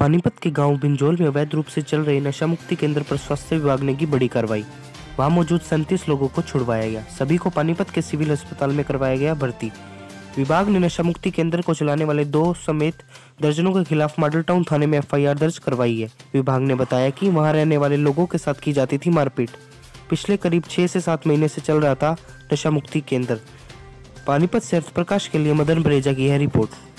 पानीपत के गांव बिंजोल में अवैध रूप से चल रहे नशा मुक्ति केंद्र पर स्वास्थ्य विभाग ने की बड़ी कार्रवाई। वहां मौजूद 37 लोगों को छुड़वाया गया। सभी को पानीपत के सिविल अस्पताल में करवाया गया भर्ती। विभाग ने नशा मुक्ति केंद्र को चलाने वाले 2 समेत दर्जनों के खिलाफ मॉडल टाउन थाने में एफआईआर दर्ज करवाई है। विभाग ने बताया कि वहां रहने वाले लोगों के साथ की जाती थी मारपीट। पिछले करीब 6 से 7 महीने से चल रहा था नशा मुक्ति केंद्र। पानीपत से प्रकाश के लिए मदन बरेजा की यह रिपोर्ट।